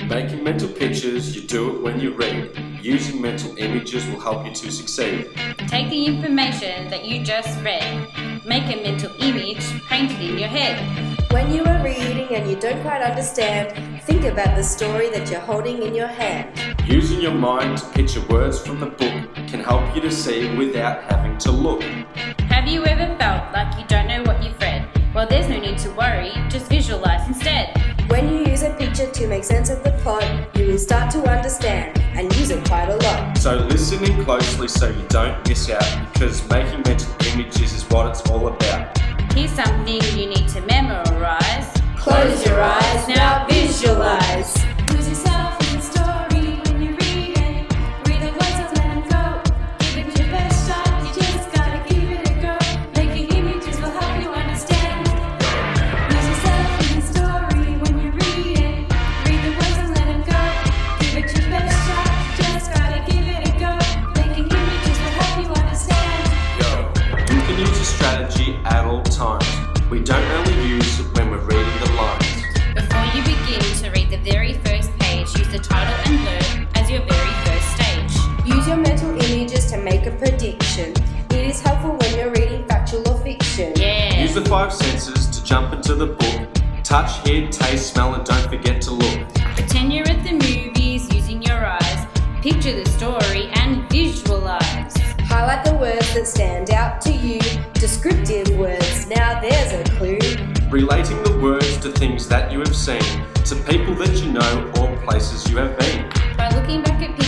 Making mental pictures, you do it when you read. Using mental images will help you to succeed. Take the information that you just read. Make a mental image, paint it in your head. When you are reading and you don't quite understand, think about the story that you're holding in your hand. Using your mind to picture words from the book can help you to see without having to look. Have you ever felt like you don't know what you've read? Well, there's no need to worry, just visualize instead. When you use a picture to make sense of the plot, you will start to understand and use it quite a lot. So listen in closely so you don't miss out, because making mental images is what it's all about. Here's something you need to memorize. Close your eyes, now visualize. Lose yourself in the story when you read it. Read the words and let them go. Give it your best shot, you just gotta give it a go. Making images will help you understand. Lose yourself in the story when you read it. Read the words and let them go. Give it your best shot, you just gotta give it a go. Making images will help you understand. You can use a strategy at all times. We don't only use it when we're reading the lines. Before you begin to read the very first page, use the title and blurb as your very first stage. Use your mental images to make a prediction. It is helpful when you're reading factual or fiction. Yeah. Use the 5 senses to jump into the book. Touch, hear, taste, smell, and don't forget to look. Pretend you're at the movies using your eyes. Picture the story and visualize. Highlight the words that stand out to you. Descriptive words, now there's a clue. Relating the words to things that you have seen, to people that you know or places you have been. By looking back at